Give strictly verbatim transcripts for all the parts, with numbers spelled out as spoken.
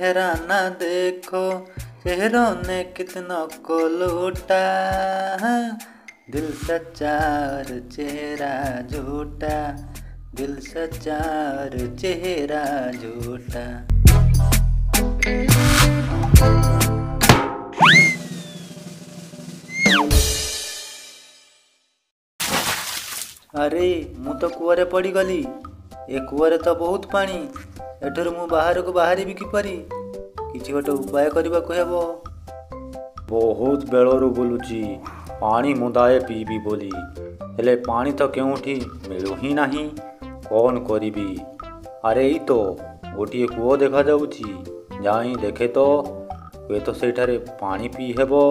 चेहरा ना देखो, चेहरों ने कितना को लूटा, दिल सच्चा और चेहरा झूठा, दिल सच्चा और चेहरा झूठा। अरे मु तो कूअरे पड़गली, ए कूअरे तो बहुत पानी, एठर मु बाहर को बाहरी किपरि, किछि गोटे उपाय करबाको हेबो। बहुत बेलरू बुलुची पानी मुदाए पीबी बोली, हेले पानी तो केउठी मिलू ही नहीं, कौन करिबी। अरे ई तो गोटे कूओ देखा जाउची, जाई देखे तो हुए तो सेठारे पानी पी हेबो।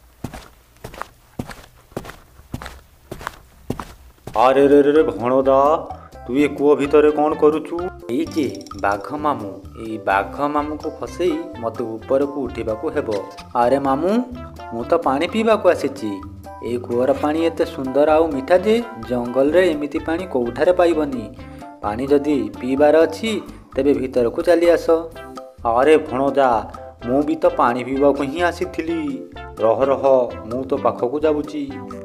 अरे रे रे भणदा, तू ये कूओ भितर कौन करुचु? एई जे बाघ मामू, एई बाघ मामू को फसई मते ऊपर को उठिबा को हेबो। अरे मामू, मु तो पानी पीबा को आसीची, एई कूअर पानी एते सुंदर आउ मीठा जे जंगल रे एमिति पानी कोउठारे पाइबनी। पानी जदी पीबार अछि तेबे भीतर को चली आस। अरे भणदा, मु भी तो पानी पीबा को ही आसीथिली, रह रह मु तो पाखकु जाउची।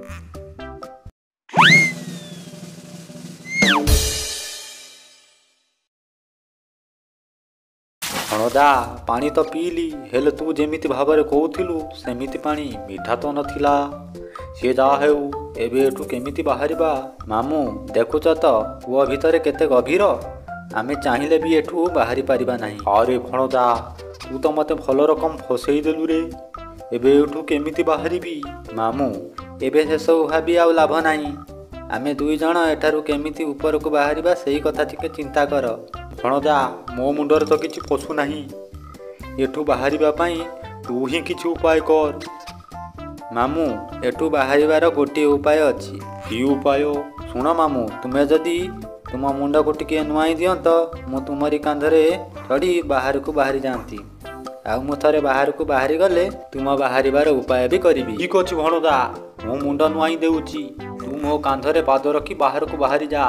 भणदा, पानी तो पीली, हेले तू जेमिति भाବରେ कहूथिलु सेमिति पानी मीठा तो नथिला। सी जा हेउ एबे एठू केमिति बाहरिबा? मामू देखुच तो कूओ भितर केते गभीर, आमे चाहिले भी एठू बाहरी पारिबा नहीं। अरे भणदा, तू तो मते भल रकम फसई देलु रे, एबे एठू केमिति बाहरिबी? मामू एबे से सब भाबी आउ लाभ नाही, आमे दुई जण एठारू केमिति ऊपर को बाहरिबा सेही कथा टिके चिंता कर। भणदा, मो मुंडर तो किछि पशु नाही, एठू बाहरिबा पई तू ही किछि उपाय कर। मामू एठू बाहरिबार गोटे उपाय अछि। कि उपाय? सुन मामू, तुमे जदि तुम मुंड को टिके नुआई दियंत, मु तुमरी कांधरे चढ़ी बाहर को बाहरी जाती, आउ मु थरे बाहर को बाहरी गले तुम बाहरिबार उपाय भी करिबी। ठीक अछि भणदा, मो मुंड नुआई देउची, तू मो कांधरे पाद रखी बाहर को बाहरी जा।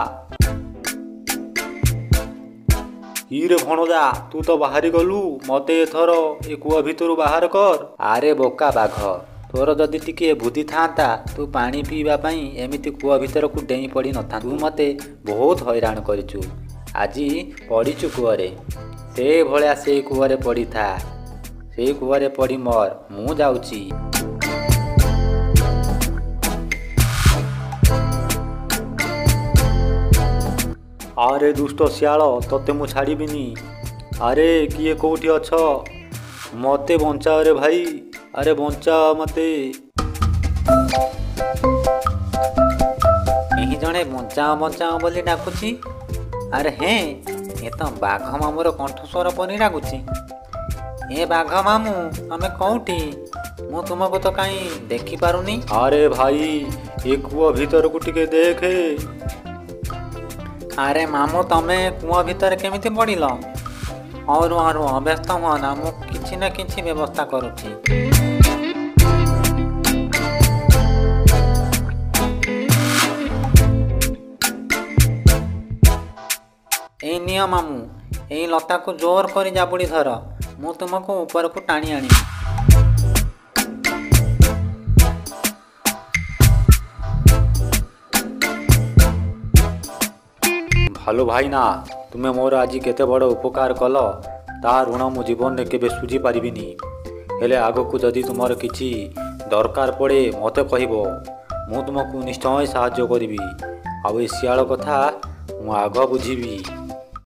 हीरे भणदा, तू तो बाहरी गलु, मते एथर ए कूआ भितरु बाहर कर। अरे बोका बाघ, तोर जदि टिके बुद्धि थांता तू पानी पीवा पई एमिति कूआ भितर को डेई पड़ी नथा। तू मते बहुत हैरान करिचु, आजी पड़ीचु कूअरे, से भलिया से कूअरे पड़ी था, से कूअरे पड़ी मर, मु जाउची। अरे दुष्ट सियाल, तते मु छाड़ीबिनी। अरे किए कोठी अछ, मते बंचा रे भाई, अरे बंचा मते। एही जणे बंचाओ बंचाओ बोली डाकुची। अरे हें, ए तो बाघ मामूर कंठस्वर परी डाकुची। ए बाघ मामू, तमे कोठी? मु तुमको तो कहीं देखी पारुनी। अरे भाई, ए कूआ भीतर को टिके देखे। अरे मामू, तमे कूआ भीतर केमिति पड़िल? और और व्यस्त हुआ ना, मु किछि ना किछि व्यवस्था करुछि। ए निय मामू, ए लता को जोर करी जाबुड़ी धर, मु तुमको ऊपर को टाणी आनी। भालो भाई ना, तुमे मोर आज केते बड़ उपकार कल, ता ऋण मु जीवन में केबे सुझी पारिबिनी। हेले आगकू जदि तुमर किछि दरकार पड़े मते कहबो, मु तुमको निश्चय साहाय्य करिबी। आ ए सियाल कथा मु आग बुझिबी।